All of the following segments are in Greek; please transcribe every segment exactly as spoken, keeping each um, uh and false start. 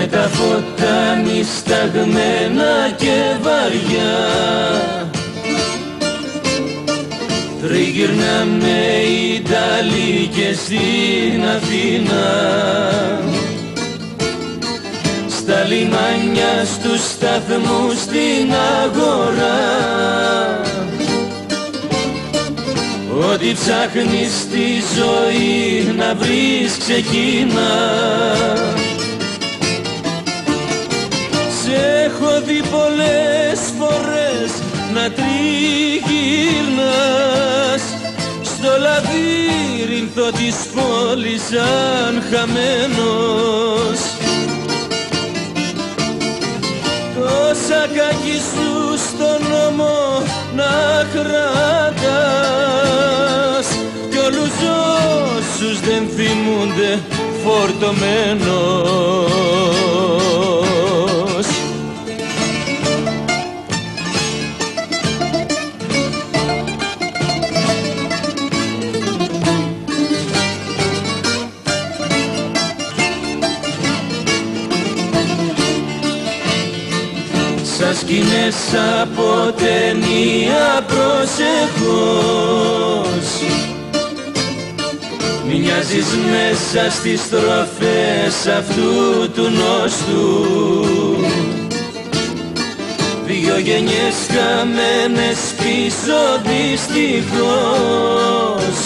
με τα φώτα νησταγμένα και βαριά. Τριγυρνάμε Ιταλοί και στην Αθήνα, στα λιμάνια, στους σταθμούς, στην αγορά. Ό,τι ψάχνεις στη ζωή να βρεις ξεκίνα. Σε έχω δει πολλές φορές να τριγυρνάς στο λαβύρινθο της πόλης σαν χαμένος. Τόσα κακή σου στον νόμο να κρατάς κι όλους όσους δεν θυμούνται φορτωμένος. Σαν σκηνές από ταινία, προσεχώς μοιάζεις μέσα στις στροφές αυτού του νόστου. Δυο γενιές χαμένες πίσω δυστυχώς,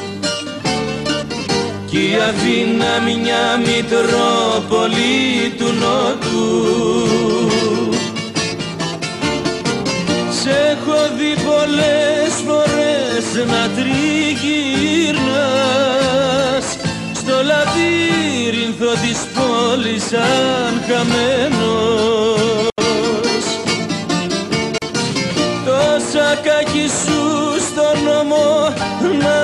κι η Αθήνα μια μητρόπολη του Νότου. Σ' έχω δει πολλές φορές να τριγυρνάς στο λαβύρινθο της πόλης σαν χαμένος. Τόσα κακή σου στον νόμο να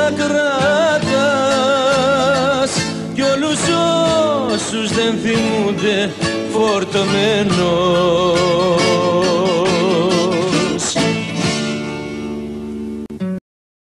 κρατάς κι όλους όσους δεν θυμούνται φορτωμένος.